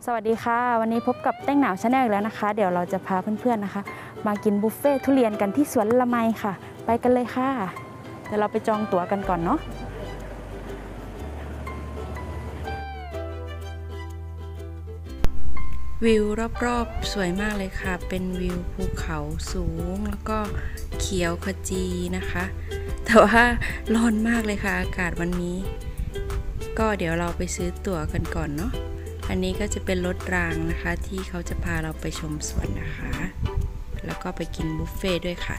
สวัสดีค่ะวันนี้พบกับเต้งหนาวชาแนลอีกแล้วนะคะเดี๋ยวเราจะพาเพื่อนๆนะคะมากินบุฟเฟ่ทุเรียนกันที่สวนละไมค่ะไปกันเลยค่ะเดี๋ยวเราไปจองตั๋วกันก่อนเนาะวิวรอบๆสวยมากเลยค่ะเป็นวิวภูเขาสูงแล้วก็เขียวขจีนะคะแต่ว่าร้อนมากเลยค่ะอากาศวันนี้ก็เดี๋ยวเราไปซื้อตั๋วกันก่อนเนาะอันนี้ก็จะเป็นรถรางนะคะที่เขาจะพาเราไปชมสวนนะคะแล้วก็ไปกินบุฟเฟ่ด้วยค่ะ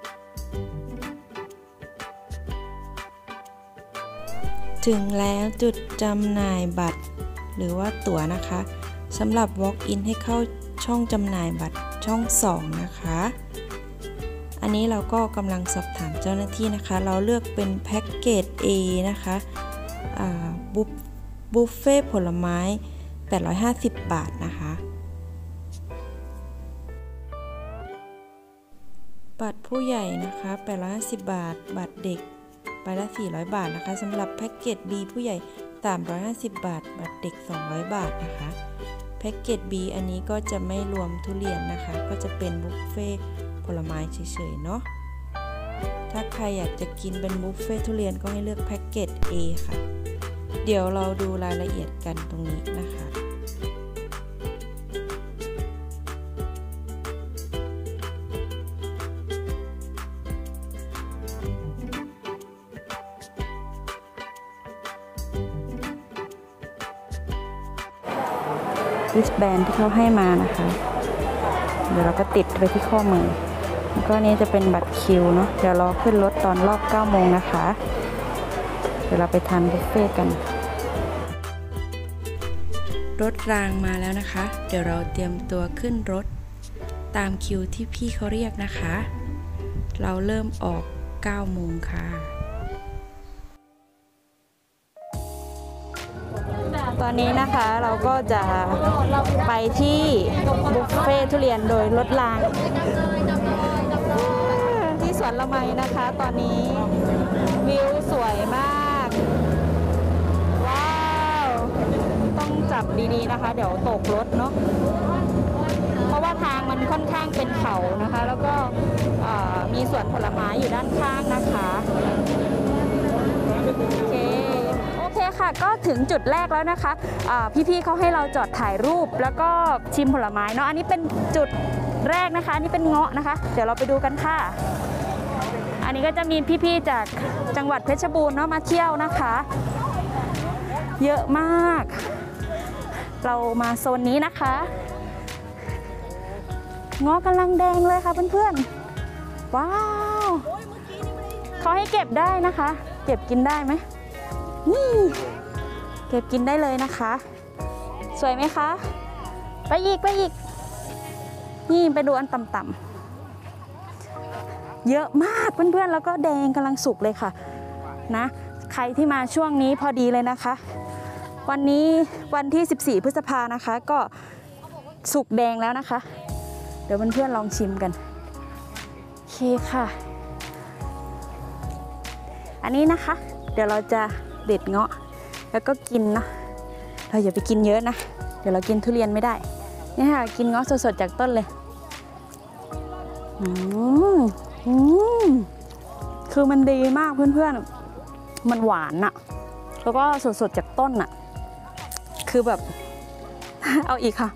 ถึงแล้วจุดจำหน่ายบัตรหรือว่าตั๋วนะคะสำหรับ walk in ให้เข้าช่องจำหน่ายบัตรช่อง2นะคะอันนี้เราก็กำลังสอบถามเจ้าหน้าที่นะคะเราเลือกเป็นแพ็กเกจ A นะคะบุฟเฟ่ผลไม้850 บาทนะคะบัตรผู้ใหญ่นะคะ850 บาทบัตรเด็กใบละ400 บาทนะคะสำหรับแพ็กเกจ B ผู้ใหญ่350 บาทบัตรเด็ก200 บาทนะคะแพ็กเกจ B อันนี้ก็จะไม่รวมทุเรียนนะคะก็จะเป็นบุฟเฟ่ผลไม้เฉยๆเนาะถ้าใครอยากจะกินเป็นบุฟเฟ่ทุเรียนก็ให้เลือกแพ็กเกจ A ค่ะเดี๋ยวเราดูรายละเอียดกันตรงนี้นะคะริสแบนที่เขาให้มานะคะเดี๋ยวเราก็ติดไปที่ข้อมือแล้วก็นี้จะเป็นบัตรคิวเนาะเดี๋ยวรอขึ้นรถตอนรอบ9 โมงนะคะเดี๋ยวเราไปทานบุฟเฟ่กันรถรางมาแล้วนะคะเดี๋ยวเราเตรียมตัวขึ้นรถตามคิวที่พี่เขาเรียกนะคะเราเริ่มออก9 โมงค่ะตอนนี้นะคะเราก็จะไปที่บุฟเฟ่ทุเรียนโดยรถรางที่สวนละไมนะคะตอนนี้วิวสวยมากว้าวต้องจับดีๆนะคะเดี๋ยวตกรถเนาะเพราะว่าทางมันค่อนข้างเป็นเขานะคะแล้วก็มีสวนผลไม้อยู่ด้านข้างนะคะโอเคค่ะก็ถึงจุดแรกแล้วนะคะพี่ๆเขาให้เราจอดถ่ายรูปแล้วก็ชิมผลไม้เนาะอันนี้เป็นจุดแรกนะคะอันนี้เป็นเงาะนะคะเดี๋ยวเราไปดูกันค่ะอันนี้ก็จะมีพี่ๆจากจังหวัดเพชรบูรณ์เนาะมาเที่ยวนะคะเยอะมากเรามาโซนนี้นะคะเงาะกำลังแดงเลยค่ะเพื่อนๆว้าวเขาให้เก็บได้นะคะเก็บกินได้ไหมนี่เก็บกินได้เลยนะคะสวยไหมคะไปอีกนี่ไปดูอันต่ำๆเยอะมากเพื่อนๆแล้วก็แดงกำลังสุกเลยค่ะนะใครที่มาช่วงนี้พอดีเลยนะคะวันนี้วันที่14 พฤษภานะคะก็สุกแดงแล้วนะคะเดี๋ยวเพื่อนๆลองชิมกันโอเคค่ะอันนี้นะคะเดี๋ยวเราจะเด็ดเงาะแล้วก็กินนะเราอย่าไปกินเยอะนะเดี๋ยวเรากินทุเรียนไม่ได้นี่ค่ะกินเงาะสดๆจากต้นเลยคือมันดีมากเพื่อนๆมันหวานอะแล้วก็สดๆจากต้นอะคือแบบเอาอีกค่ะ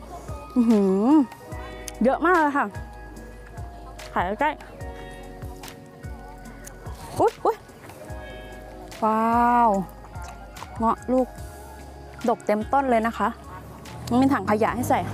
เยอะมากเลยค่ะถ่ายใกล้อุ๊ยว้าวเงาะลูกดกเต็มต้นเลยนะคะมีถังขยะให้ใส่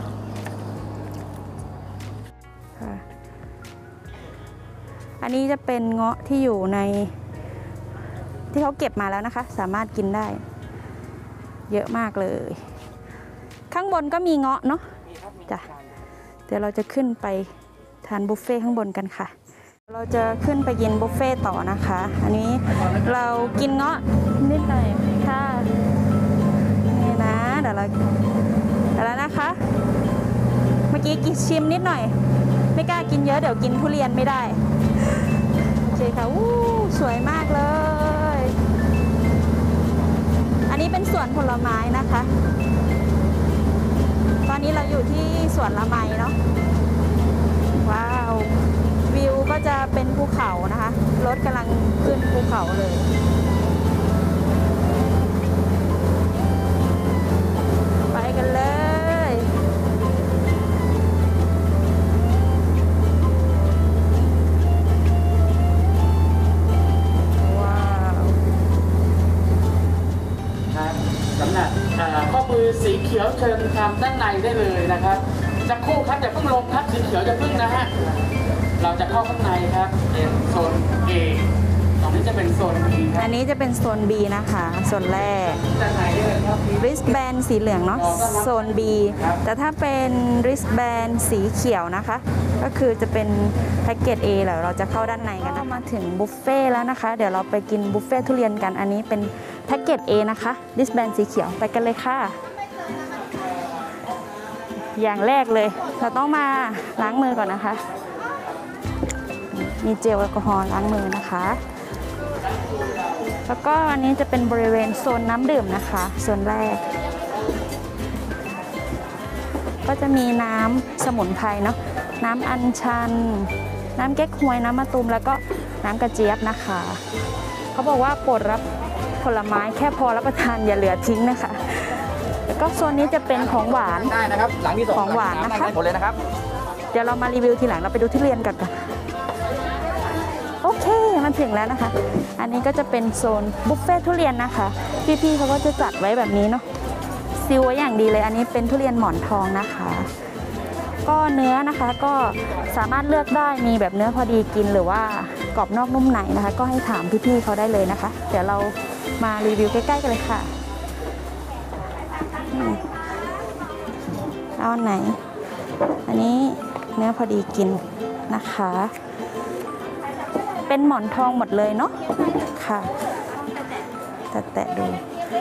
อันนี้จะเป็นเงาะที่อยู่ในที่เขาเก็บมาแล้วนะคะสามารถกินได้เยอะมากเลยข้างบนก็มีเงาะเนาะจ้ะเดี๋ยวเราจะขึ้นไปทานบุฟเฟ่ข้างบนกันค่ะเราจะขึ้นไปกินบุฟเฟ่ต่อนะคะอันนี้เรากินเงาะนิดหน่อยค่ะนี่นะเดี๋ยวแล้วนะคะเมื่อกี้กินชิมนิดหน่อยไม่กล้ากินเยอะเดี๋ยวกินทุเรียนไม่ได้โอเคค่ะสวยมากเลยอันนี้เป็นสวนผลไม้นะคะอนนี้เราอยู่ที่สวนละไมเนาะว้าววิวก็จะเป็นภูเขานะคะรถกำลังขึ้นภูเขาเลยไปกันเลยว้าวครับสำหรับข้อมือสีเขียวเชิญทำด้านในได้เลยนะครับจะคู่ครับอย่าเพิ่งลงครับสีเขียวจะเพิ่งนะฮะเราจะเข้าข้างในครับเป็นโซน A ตรงนี้จะเป็นโซน B ครัอับนนี้จะเป็นโซน B นะคะโซนแรกด้านในได้เลยครับ wristband สีเหลืองเนาะโซน B แต่ถ้าเป็น wristband สีเขียวนะคะ ก็คือจะเป็นแพ็กเกจ A แล้วเราจะเข้าด้านในกันนะมาถึงบุฟเฟ่แล้วนะคะ เดี๋ยวเราไปกินบุฟเฟ่ทุเรียนกัน อันนี้เป็นแพ็กเกจ A นะคะ wristband สีเขียวไปกันเลยค่ะ อย่างแรกเลยเราต้องมาล้างมือก่อนนะคะ มีเจลแอลกอฮอล์ล้างมือนะคะ แล้วก็อันนี้จะเป็นบริเวณโซนน้ำดื่มนะคะโซนแรก ก็จะมีน้ำสมุนไพรเนาะน้ำอัญชัน น้ำเก๊กฮวยน้ำมะตูมแล้วก็น้ำกระเจี๊ยบนะคะเขาบอกว่าโปรดรับผลไม้แค่พอรับประทานอย่าเหลือทิ้งนะคะแล้วก็โซนนี้จะเป็นของหวานได้นะครับหลังที่สองของหวานนะคะหมดเลยนะครับเดี๋ยวเรามารีวิวทีหลังเราไปดูทุเรียนกันค่ะโอเคมันถึงแล้วนะคะ อันนี้ก็จะเป็นโซนบุฟเฟ่ทุเรียนนะคะพี่ๆเขาก็จะจัดไว้แบบนี้เนาะซีลไว้อย่างดีเลยอันนี้เป็นทุเรียนหมอนทองนะคะ ก็เนื้อนะคะก็สามารถเลือกได้มีแบบเนื้อพอดีกินหรือว่ากรอบนอกนุ่มในนะคะ ก็ให้ถามพี่ๆเขาได้เลยนะคะ เดี๋ยวเรามารีวิวใกล้ๆกันเลยค่ะเอาอันไหน อันนี้เนื้อพอดีกินนะคะ เป็นหมอนทองหมดเลยเนาะค่ะแตะดู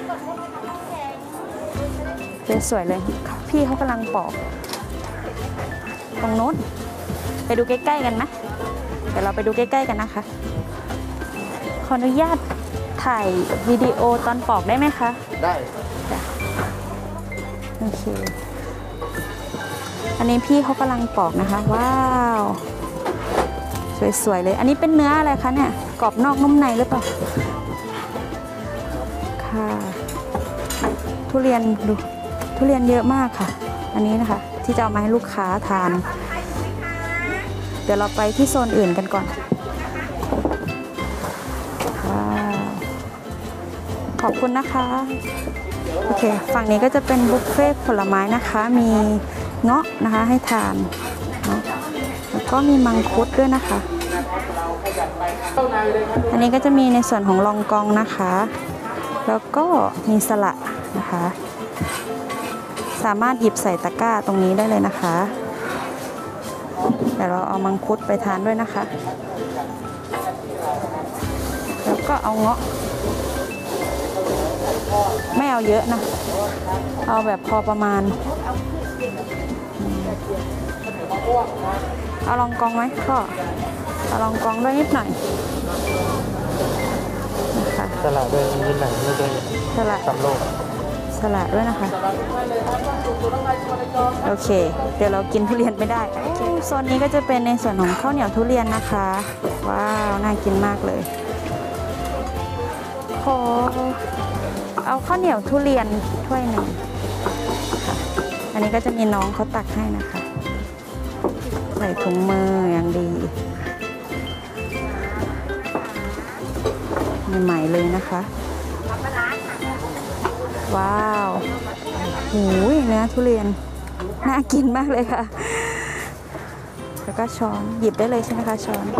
สวยๆเลยพี่เขากำลังปอกตรงโน้นไปดูใกล้ๆกันไหมเดี๋ยวเราไปดูใกล้ๆกันนะคะขออนุญาตถ่ายวิดีโอตอนปอกได้ไหมคะได้โอเคอันนี้พี่เขากำลังปอกนะคะว้าวสวยๆเลยอันนี้เป็นเนื้ออะไรคะเนี่ยกรอบนอกนุ่มในหรือเปล่าค่ะทุเรียนดูทุเรียนเยอะมากค่ะอันนี้นะคะที่จะเอามาให้ลูกค้าทานเดี๋ยวเราไปที่โซนอื่นกันก่อนว้าวขอบคุณนะคะโอเคฝั่งนี้ก็จะเป็นบุฟเฟ่ผลไม้นะคะมีเงาะนะคะให้ทานเนาะแล้วก็มีมังคุดด้วยนะคะ อันนี้ก็จะมีในส่วนของลองกองนะคะ แล้วก็มีสละนะคะ สามารถหยิบใส่ตะกร้าตรงนี้ได้เลยนะคะเดี๋ยวเราเอามังคุดไปทานด้วยนะคะ แล้วก็เอาเงาะไม่เอาเยอะนะเอาแบบพอประมาณเอาลองกองไหมพ่อเอาลองกองด้วยนิดหน่อยนะคะสลัดด้วยนิดหน่อยไม่ได้สละสำโลกสละด้วยนะคะโอเคเดี๋ยวเรากินทุเรียนไม่ได้โซนนี้ก็จะเป็นในส่วนของข้าวเหนียวทุเรียนนะคะว้าวน่ากินมากเลยขอเอาข้าวเหนียวทุเรียนถ้วยหนึ่งค่ะอันนี้ก็จะมีน้องเขาตักให้นะคะใส่ถุงมืออย่างดีใหม่ๆเลยนะคะว้าวหูยเนื้อทุเรียนน่ากินมากเลยค่ะแล้วก็ช้อนหยิบได้เลยใช่ไหมคะช้อน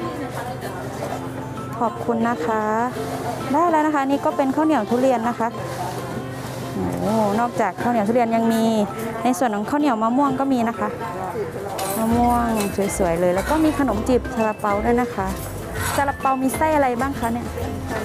ขอบคุณนะคะได้แล้วนะคะนี่ก็เป็นข้าวเหนียวทุเรียนนะคะโอ้นอกจากข้าวเหนียวทุเรียนยังมีในส่วนของข้าวเหนียวมะม่วงก็มีนะคะมะม่วงสวยๆเลยแล้วก็มีขนมจีบซาลาเปาด้วยนะคะซาลาเปามีไส้อะไรบ้างคะเนี่ย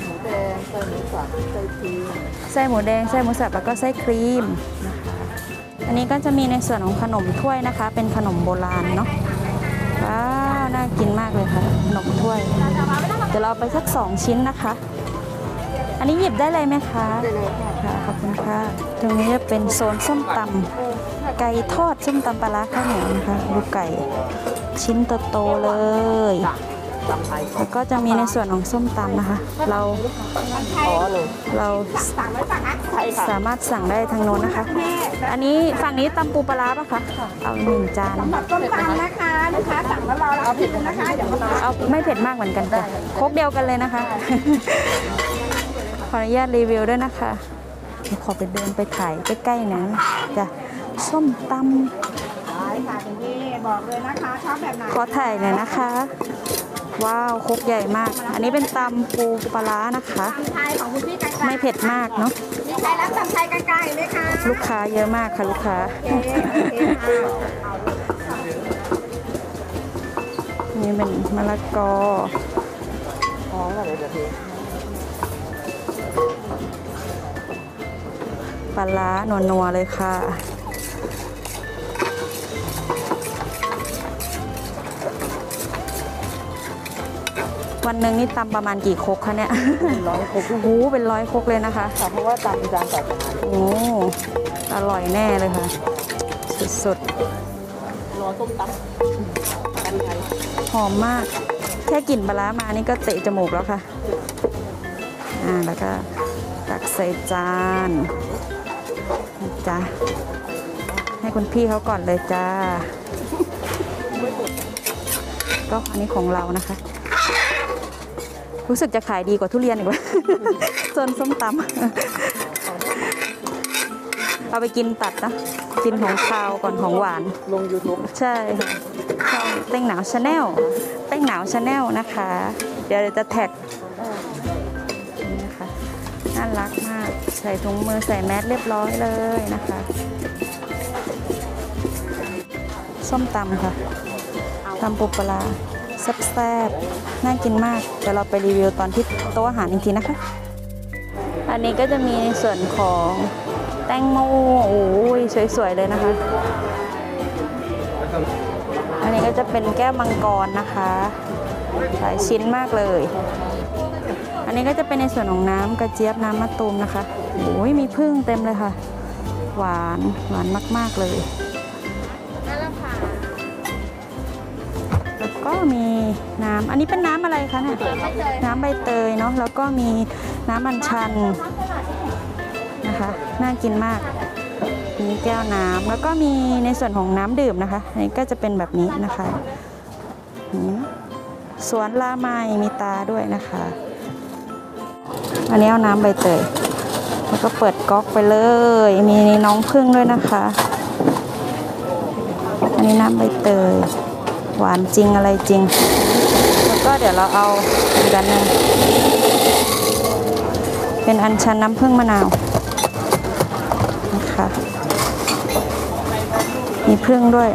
ไส้หมูแดงไส้หมูสับแล้วก็ไส้ครีมนะคะอันนี้ก็จะมีในส่วนของขนมถ้วยนะคะเป็นขนมโบราณเนาะว้าวน่ากินมากเลยค่ะขนมถ้วยเดี๋ยวเราไปสัก2ชิ้นนะคะอันนี้หยิบได้เลยไหมคะได้เลยค่ะค่ะขอบคุณค่ะ ตรงนี้จะเป็นโซนส้มตำไก่ทอดส้มตำปลาร้าข้าวเหนียวนะคะดูไก่ชิ้นโตๆเลยตำไทยแล้วก็จะมีในส่วนของส้มตำนะคะ เราอ๋อเลยสามารถสั่งได้ทางโน้นนะคะ อันนี้ฝั่งนี้ตำปูปลาร้าปะคะเอา1 จานต้มตำนะคะลูกค้าสั่งแล้วรอรับผิดนะคะเดี๋ยวมาเอาไม่เผ็ดมากเหมือนกันจ้ะครกเดียวกันเลยนะคะ ขออนุญาตรีวิวด้วยนะคะขอไปเดินไปถ่ายใกล้ๆหน่อยนะจ้ะส้มตได้ค่ะคุณพี่บอกเลยนะคะชอบแบบไหนำขอถ่ายหน่อยนะคะ ว้าวครกใหญ่มาก อันนี้เป็นตำปูปลาร้านะคะตำไทยของคุณพี่ไก่ไม่เผ็ดมากเนาะมีใครรับตำไทยไก่ไหมคะลูกค้าเยอะมากค่ะลูกค้าโอเคค่ะนี่เป็นมะละกออ๋ออะไรเดี๋ยวพี่ปลาร้านัวๆเลยค่ะ วันหนึ่งนี่ตำประมาณกี่ครกคะเนี่ย 100 ครกโอ้โหเป็น100 ครกเลยนะคะค่ะเพราะว่าตำจานต่อจานโอ้อร่อยแน่เลยค่ะ สุดรอส้มตำกันไทยๆหอมมาก แค่กลิ่นปลาร้ามานี่ก็เตะจมูกแล้วค่ะแล้วก็ตักใส่จานนี่จ้าให้คุณพี่เขาก่อนเลยจ้า ก็อันนี้ของเรานะคะ รู้สึกจะขายดีกว่าทุเรียนอีกว่า ส่วนส้มตำ เอาไปกินตัดนะ กินของคาวก่อนของหวานลง YouTube ใช่ค่ะช่องเต้งหนาวชาแนลเต้งหนาวชาแนลนะคะ เดี๋ยวจะแท็กนี่นะคะน่ารักมาก ใส่ถุงมือใส่แมสเรียบร้อยเลยนะคะ ส้มตำค่ะตำปูปลาร้าแซ่บๆน่ากินมาก เดี๋ยวเราไปรีวิวตอนที่โต๊ะอาหารอีกทีนะคะ อันนี้ก็จะมีในส่วนของแตงโมโอ้ยสวยๆเลยนะคะ อันนี้ก็จะเป็นแก้วมังกรนะคะหลายชิ้นมากเลย อันนี้ก็จะเป็นในส่วนของน้ำกระเจี๊ยบน้ำมะตูมนะคะโอ้ยมีผึ้งเต็มเลยค่ะ หวานมากๆเลย แล้วก็มีน้ำอันนี้เป็นน้ำอะไรคะเนี่ยน้ำใบเตยเนาะแล้วก็มีน้ำอัญชันนะคะน่ากินมากมีแก้วน้ำแล้วก็มีในส่วนของน้ำดื่มนะคะอันนี้ก็จะเป็นแบบนี้นะคะนี่นะสวนลาไมมีตาด้วยนะคะ อันนี้เอาน้ำใบเตยแล้วก็เปิดก๊อกไปเลยมีน้องผึ้งด้วยนะคะ อันนี้น้ำใบเตยหวานจริงอะไรจริง แล้วก็เดี๋ยวเราเอาอีกอันหนึงเป็นอัญชันน้ำผึ้งมะนาวนะคะมีผึ้งด้วย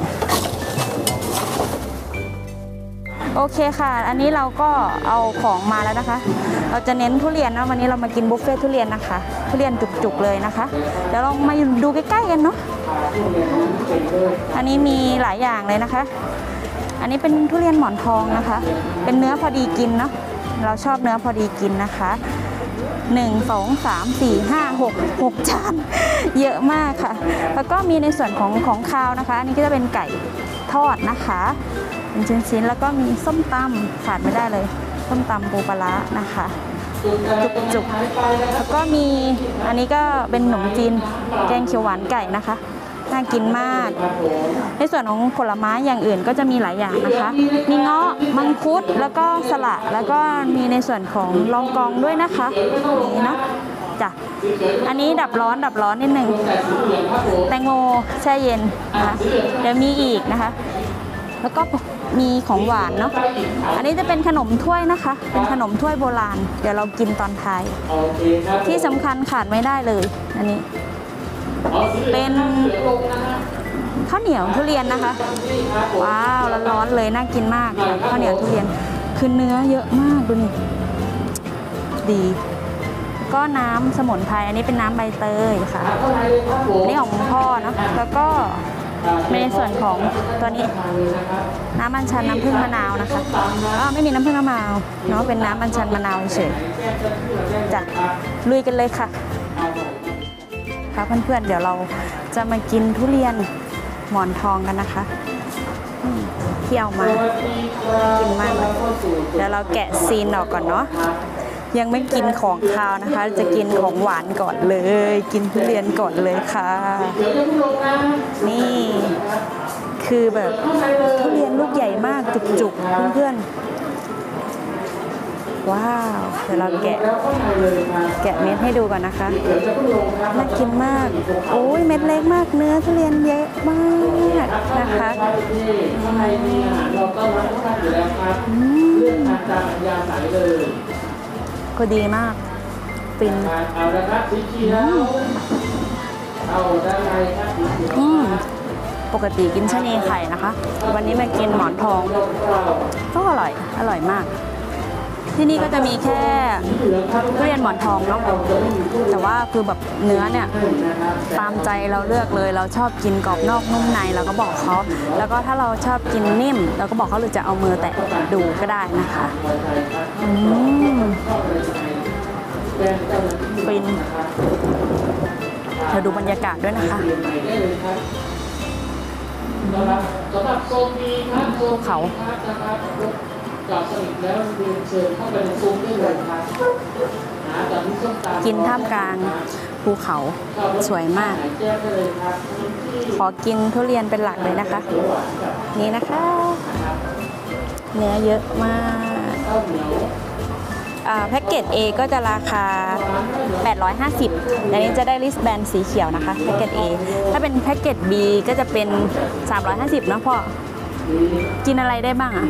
โอเคค่ะอันนี้เราก็เอาของมาแล้วนะคะเราจะเน้นทุเรียนนะวันนี้เรามากินบุฟเฟ่ทุเรียนนะคะทุเรียนจุกๆเลยนะคะเดี๋ยวเรามาดูใกล้ๆกันเนาะอันนี้มีหลายอย่างเลยนะคะอันนี้เป็นทุเรียนหมอนทองนะคะเป็นเนื้อพอดีกินเนาะเราชอบเนื้อพอดีกินนะคะ1 2 3 4 5 6 จานเยอะมากค่ะแล้วก็มีในส่วนของคาวนะคะอันนี้ก็จะเป็นไก่ทอดนะคะเป็นชิ้นๆแล้วก็มีส้มตำขาดไม่ได้เลยส้มตำปูปลาร้านะคะจุกๆแล้วก็มีอันนี้ก็เป็นขนมจีนแกงเขียวหวานไก่นะคะน่ากินมากในส่วนของผลไม้อย่างอื่นก็จะมีหลายอย่างนะคะมีเงาะมังคุดแล้วก็สละแล้วก็มีในส่วนของลองกองด้วยนะคะนี่เนาะจ้ะอันนี้ดับร้อนนิดนึงแตงโมแช่เย็นนะคะเดี๋ยวมีอีกนะคะแล้วก็มีของหวานเนาะอันนี้จะเป็นขนมถ้วยนะคะเป็นขนมถ้วยโบราณเดี๋ยวเรากินตอนท้ายที่สำคัญขาดไม่ได้เลยอันนี้เป็นข้าวเหนียวทุเรียนนะคะว้าวร้อนๆเลยน่ากินมากข้าวเหนียวทุเรียนคือเนื้อเยอะมากดูนี่ดีก็น้ำสมุนไพรอันนี้เป็นน้ำใบเตยค่ะอันนี้ของพ่อเนาะแล้วก็ในส่วนของตัวนี้น้ำอัญชันน้ำผึ้งมะนาวนะคะไม่มีน้ำผึ้งมะนาวเนาะเป็นน้ำอัญชันมะนาวเฉยจ้ะลุยกันเลยค่ะค่ะเพื่อนๆเดี๋ยวเราจะมากินทุเรียนหมอนทองกันนะคะที่เอามากินมากเลยเดี๋ยวเราแกะซีนออกก่อนเนาะยังไม่กินของคาวนะคะ จะกินของหวานก่อนเลย กินทุเรียนก่อนเลยค่ะ นี่คือแบบทุเรียนลูกใหญ่มากจุกๆเพื่อนๆว้าวเดี๋ยวเราแกะเม็ดให้ดูก่อนนะคะน่ากินมากโอ้ยเม็ดเล็กมากเนื้อทุเรียนเยอะมากนะคะก็ดีมากฟินปกติกินชะนีไข่นะคะวันนี้มากินหมอนทองก็อร่อยมากที่นี่ก็จะมีแค่ทุเรียนหมอนทองเนาะแต่ว่าคือแบบเนื้อเนี่ยตามใจเราเลือกเลยเราชอบกินกรอบนอกนุ่มในเราก็บอกเขาแล้วก็ถ้าเราชอบกินนิ่มเราก็บอกเขาหรือจะเอามือแตะดูก็ได้นะคะฟินเราดูบรรยากาศด้วยนะคะภูเขากินท่ามกลางภูเขาสวยมากขอกินทุเรียนเป็นหลักเลยนะคะนี่นะคะเนื้อเยอะมากแพ็กเกจ A ก็จะราคา850อันนี้จะได้ริสแบนสีเขียวนะคะแพ็กเกจ A ถ้าเป็นแพ็กเกจ B ก็จะเป็น350เนาะพ่อกินอะไรได้บ้างอ่ะ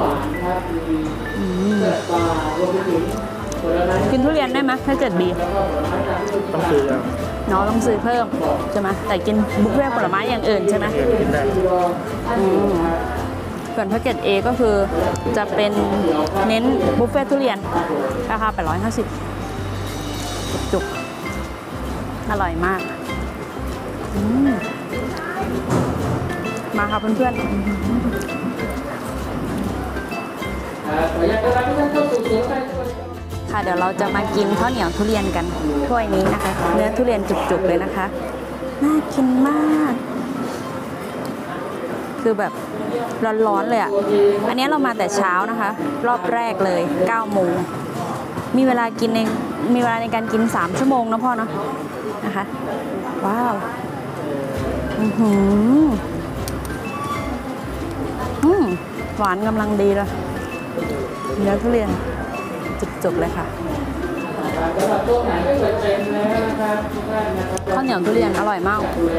กินทุเรียนได้ไหมแพ็กเกจ B ต้องซื้อน้องต้องซื้อเพิ่มใช่ไหมแต่กินบุฟเฟ่ผลไม้อย่างอื่นใช่ไหมส่วนแพ็กเกจ A ก็คือจะเป็นเน้นบุฟเฟ่ทุเรียนราคา850จุกๆอร่อยมากมาค่ะเพื่อนๆค่ะเดี๋ยวเราจะมากินข้าวเหนียวทุเรียนกันถ้วยนี้นะคะเนื้อทุเรียนจุกๆเลยนะคะน่ากินมากคือแบบร้อนๆเลยอ่ะอันนี้เรามาแต่เช้านะคะรอบแรกเลย9 โมงมีเวลาในการกิน3 ชั่วโมงนะพ่อเนาะนะคะว้าวหวานกำลังดีเลยเนื้อทุเรียนจุกๆเลยค่ะข้าวเหนียวทุเรียนอร่อยมาก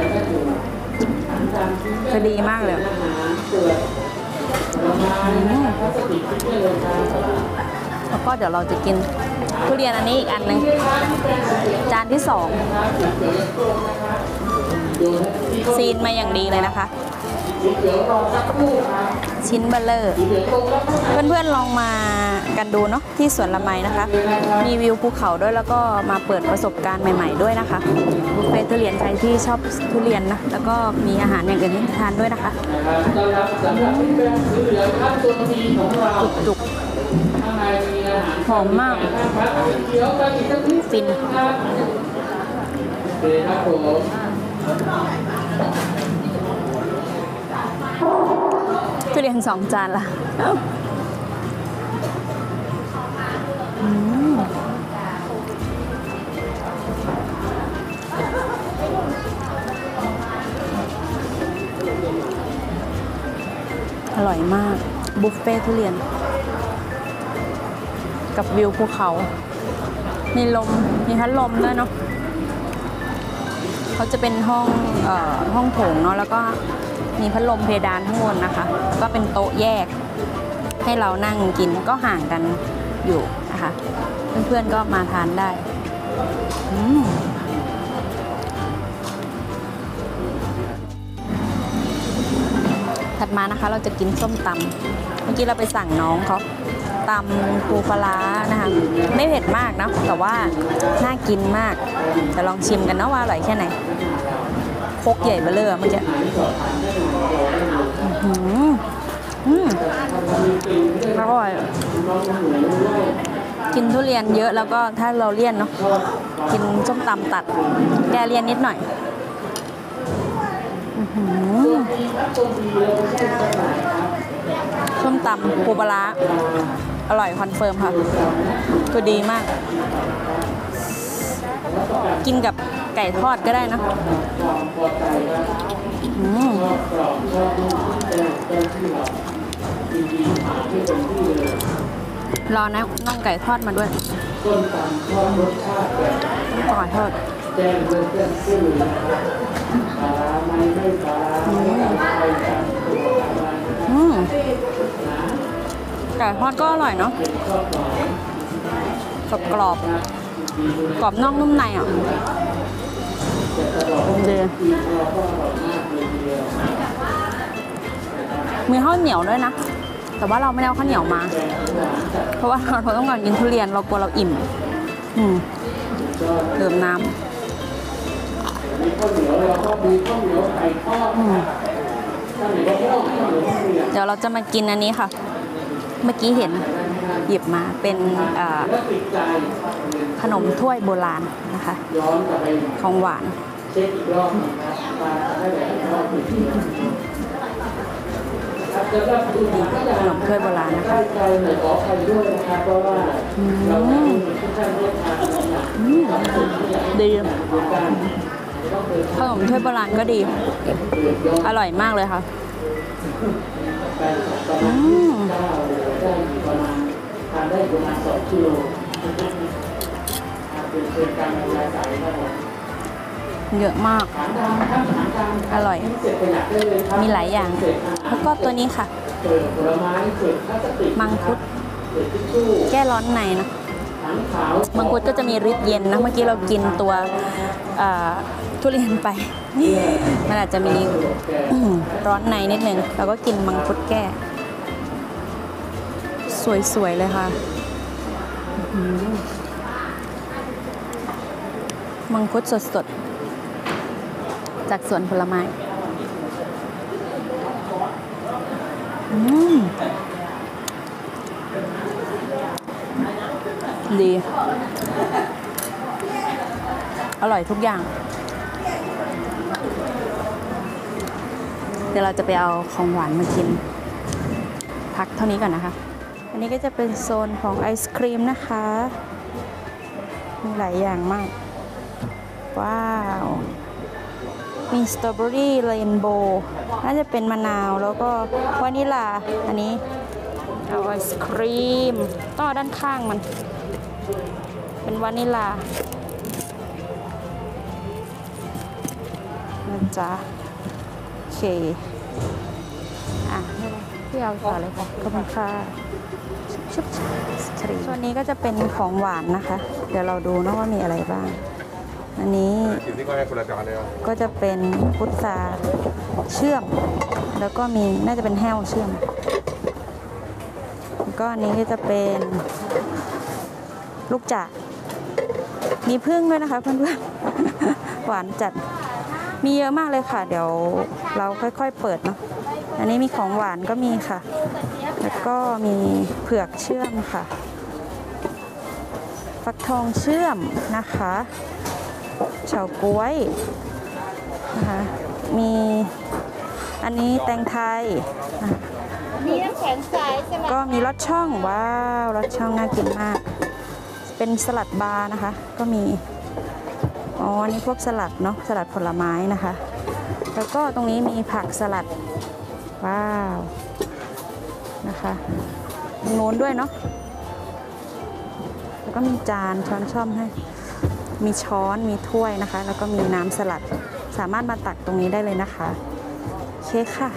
คือดีมากเลยแล้วก็เดี๋ยวเราจะกินทุเรียนอันนี้อีกอันหนึ่งจานที่2ซีนมาอย่างดีเลยนะคะชิ้นเบลเลอร์เพื่อนๆลองมากันดูเนาะที่สวนละไมนะคะมีวิวภูเขาด้วยแล้วก็มาเปิดประสบการณ์ใหม่ๆด้วยนะคะบุฟเฟ่ทุเรียนใครที่ชอบทุเรียนนะแล้วก็มีอาหารอย่างอื่นให้ทานด้วยนะคะจุกๆหอมมากฟินทุเรียน2 จานละอร่อยมากบุฟเฟ่ทุเรียนกับวิวภูเขามีพัดลมด้วยเนาะเขาจะเป็นห้องโถงเนาะแล้วก็มีพัดลมเพดานข้างบนนะคะก็เป็นโต๊ะแยกให้เรานั่งกินก็ห่างกันอยู่นะคะเพื่อนๆก็มาทานได้ถัดมานะคะเราจะกินส้มตำเมื่อกี้เราไปสั่งน้องเขาตำปูปลานะคะไม่เผ็ดมากนะแต่ว่าน่ากินมากจะลองชิมกันนะว่าอร่อยแค่ไหนครกใหญ่เบ้อเร่อเมื่อกี้อร่อยกินทุเรียนเยอะแล้วก็ถ้าเราเลี่ยนเนาะกินส้มตำตัดแก้เลี่ยนนิดหน่อยส้มตำปูปลาร้าอร่อยคอนเฟิร์มค่ะคือดีมาก กินกับไก่ทอดก็ได้นะรอนะน่องไก่ทอดมาด้วยไก่ทอดไก่ทอดก็อร่อยเนาะกรอบกรอบนอกนุ่มในอ่ะดีมีข้าวเหนียวด้วยนะแต่ว่าเราไม่ได้เอาข้าวเหนียวมาเพราะว่าเราต้องการกินทุเรียนเรากลัวเราอิ่มดื่มน้ำเดี๋ยวเราจะมากินอันนี้ค่ะเมื่อกี้เห็นหยิบมาเป็นขนมถ้วยโบราณนะคะของหวานขนมถ้วยโบราณนะคะดีขนมถ้วยโบราณก็ดีอร่อยมากเลยค่ะได้ประมาณ2 กิโลเยอะมากอร่อยมีหลายอย่างแล้วก็ตัวนี้ค่ะมังคุดแก้ร้อนในนะมังคุดก็จะมีฤทธิ์เย็นนะเมื่อกี้เรากินตัวทุเรียนไปมันอาจจะมีร้อนในนิดนึงเราก็กินมังคุดแก้สวยๆเลยค่ะมังคุดสดๆจากสวนผลไม้ดีอร่อยทุกอย่างเดี๋ยวเราจะไปเอาของหวานมากินพักเท่านี้ก่อนนะคะอันนี้ก็จะเป็นโซนของไอศครีมนะคะมีหลายอย่างมากว้าวมีสตรอเบอรี่เรนโบว์น่าจะเป็นมะนาวแล้วก็วานิลลาอันนี้เอาไอศครีมต้องด้านข้างมันเป็นวานิลลานะจ๊ะโอเคไม่ได้พี่เอาต่อเลยค่ะขอบคุณค่ะชุบส่วนนี้ก็จะเป็นของหวานนะคะ เดี๋ยวเราดูนะว่ามีอะไรบ้างอันนี้ก็จะเป็นพุทราเชื่อมแล้วก็มีน่าจะเป็นแห้วเชื่อมแล้วก็อันนี้ก็จะเป็นลูกจากมีผึ้งด้วยนะคะเพื่อนๆหวานจัดมีเยอะมากเลยค่ะเดี๋ยวเราค่อยๆเปิดเนาะอันนี้มีของหวานก็มีค่ะแล้วก็มีเผือกเชื่อมค่ะฟักทองเชื่อมนะคะเฉาก๊วยนะคะมีอันนี้แตงไทยมีน้ำแข็งใสใช่ไหมก็มีรสช่องว้าวรสช่องน่ากินมากเป็นสลัดบาร์นะคะก็มีอันนี้พวกสลัดเนาะสลัดผลไม้นะคะแล้วก็ตรงนี้มีผักสลัดว้าวนะคะตรงโน้นด้วยเนาะแล้วก็มีจานช้อนช่อมให้มีช้อนมีถ้วยนะคะแล้วก็มีน้ำสลัดสามารถมาตักตรงนี้ได้เลยนะคะโอเคค่ะ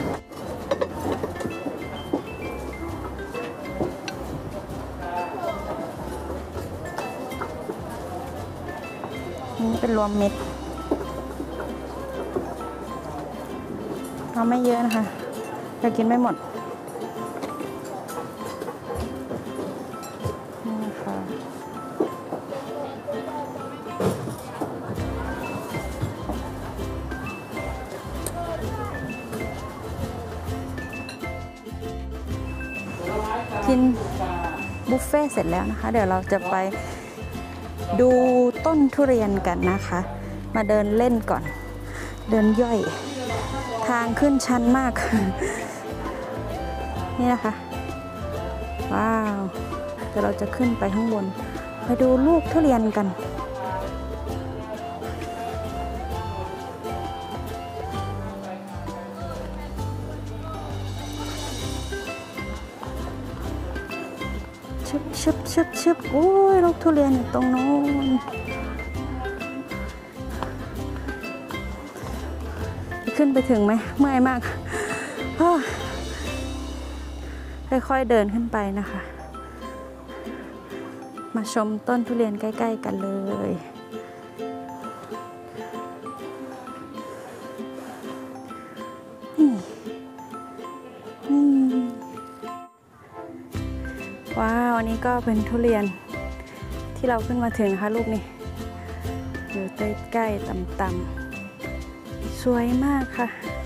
นี่เป็นรวมเม็ดเอาไม่เยอะนะคะจะกินไม่หมดนี่ค่ะกินบุฟเฟ่เสร็จแล้วนะคะ เดี๋ยวเราจะไปดูต้นทุเรียนกันนะคะ มาเดินเล่นก่อน เดินย่อย ทางขึ้นชันมาก นี่นะคะ ว้าว เดี๋ยวเราจะขึ้นไปข้างบน ไปดูลูกทุเรียนกัน ชึบโอ้ยลูกทุเรียนอยู่ตรงโน้นขึ้นไปถึงไหมเมื่อยมากค่อยๆเดินขึ้นไปนะคะ มาชมต้นทุเรียนใกล้ๆกันเลยนี่ว้าวอันนี้ก็เป็นทุเรียนที่เราขึ้นมาถึงนะคะลูกนี่อยู่ใกล้ๆต่ำๆสวยมากค่ะ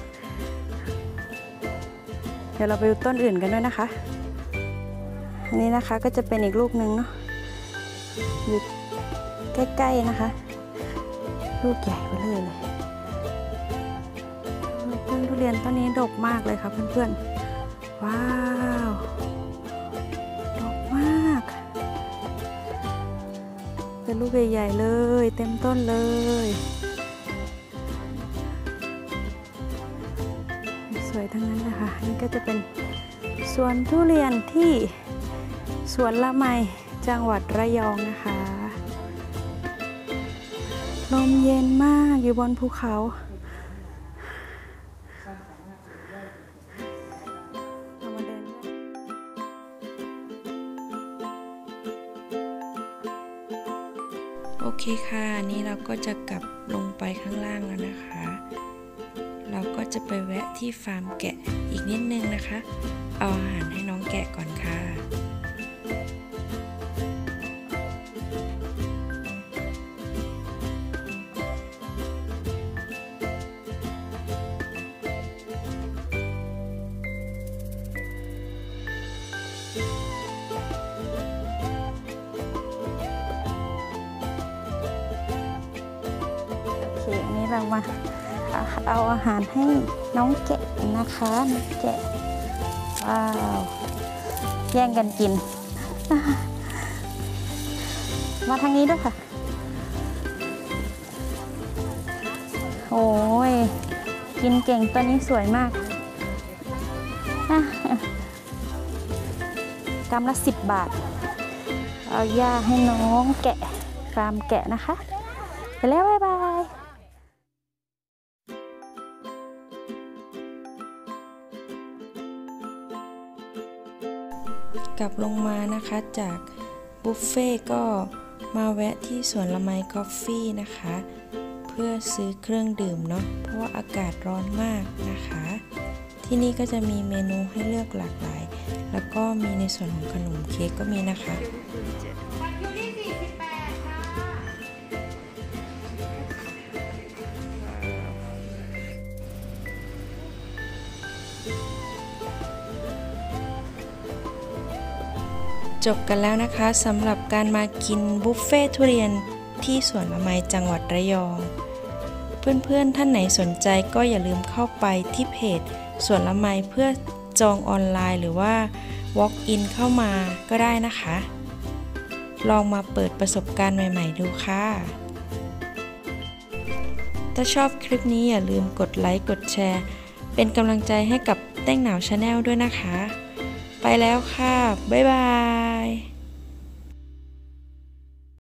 เดี๋ยวเราไปดูต้นอื่นกันด้วยนะคะอันนี้นะคะก็จะเป็นอีกลูกหนึ่งเนาะอยู่ใกล้ๆนะคะลูกใหญ่ไปเลยต้นทุเรียนต้นนี้ดกมากเลยค่ะเพื่อนๆว้าวดกมากเป็นลูกใหญ่ๆเลยเต็มต้นเลยสวยทั้งนั้นนะคะนี่ก็จะเป็นสวนทุเรียนที่สวนละไมจังหวัดระยองนะคะลมเย็นมากอยู่บนภูเขาเรามาเดินโอเคค่ะนี่เราก็จะกลับลงไปข้างล่างแล้วนะคะเราก็จะไปแวะที่ฟาร์มแกะอีกนิดนึงนะคะเอาอาหารให้น้องแกะก่อนค่ะโอเคอันนี้เรามาเอาอาหารให้น้องแกะนะคะน้องแกะว้าวแย่งกันกินมาทางนี้ด้วยค่ะโอ้ยกินเก่งตัวนี้สวยมากกำละ10 บาทเอาหญ้าให้น้องแกะฟาร์มแกะนะคะไปแล้วบ๊ายบายกลับลงมานะคะจากบุฟเฟ่ก็มาแวะที่สวนละไมคอฟฟี่นะคะเพื่อซื้อเครื่องดื่มเนาะเพราะว่าอากาศร้อนมากนะคะที่นี่ก็จะมีเมนูให้เลือกหลากหลายแล้วก็มีในส่วนของขนมเค้กก็มีนะคะจบกันแล้วนะคะสำหรับการมากินบุฟเฟ่ทุเรียนที่สวนละไมจังหวัดระยองเพื่อนๆท่านไหนสนใจก็อย่าลืมเข้าไปที่เพจสวนละไมเพื่อจองออนไลน์หรือว่า walk in เข้ามาก็ได้นะคะลองมาเปิดประสบการณ์ใหม่ๆดูค่ะถ้าชอบคลิปนี้อย่าลืมกดไลค์กดแชร์เป็นกำลังใจให้กับแต้งหนาวชาแนลด้วยนะคะไปแล้วค่ะบ๊ายบาย